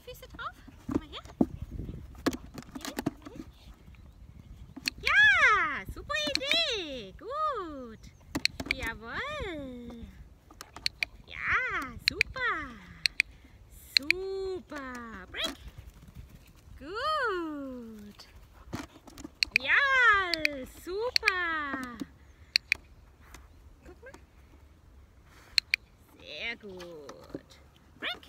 Füße drauf. Komm mal her. Hier, komm mal her. Ja, super Idee. Gut. Jawohl. Ja, super. Super. Break. Gut. Ja, super. Guck mal. Sehr gut. Break.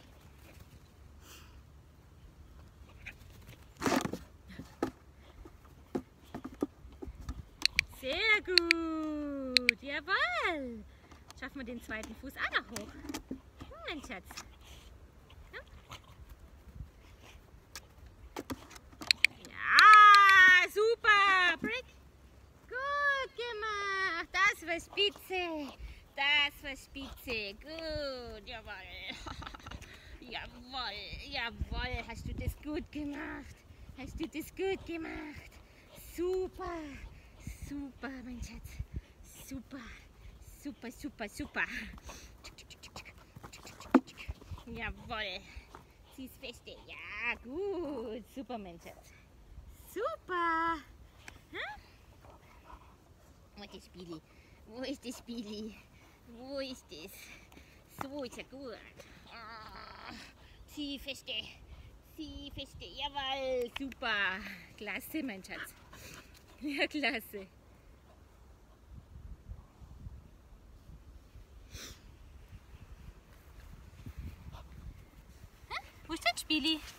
Sehr gut. Jawohl. Schaffen wir den zweiten Fuß auch noch hoch. Mein Schatz. Ja, super. Break. Gut gemacht. Das war spitze. Das war spitze. Gut. Jawohl. Jawohl. Jawohl. Hast du das gut gemacht? Hast du das gut gemacht? Super. Super, mein Schatz. Super. Super, super, super. Jawohl. Zieh's feste. Ja, gut. Super, mein Schatz. Super. Hm? Wo ist das Billy? Wo ist das Billy? Wo ist das? So ist er gut. Oh, zieh feste. Zieh feste. Jawohl. Super. Klasse, mein Schatz. Ja, klasse. Wo ist dein Spieli?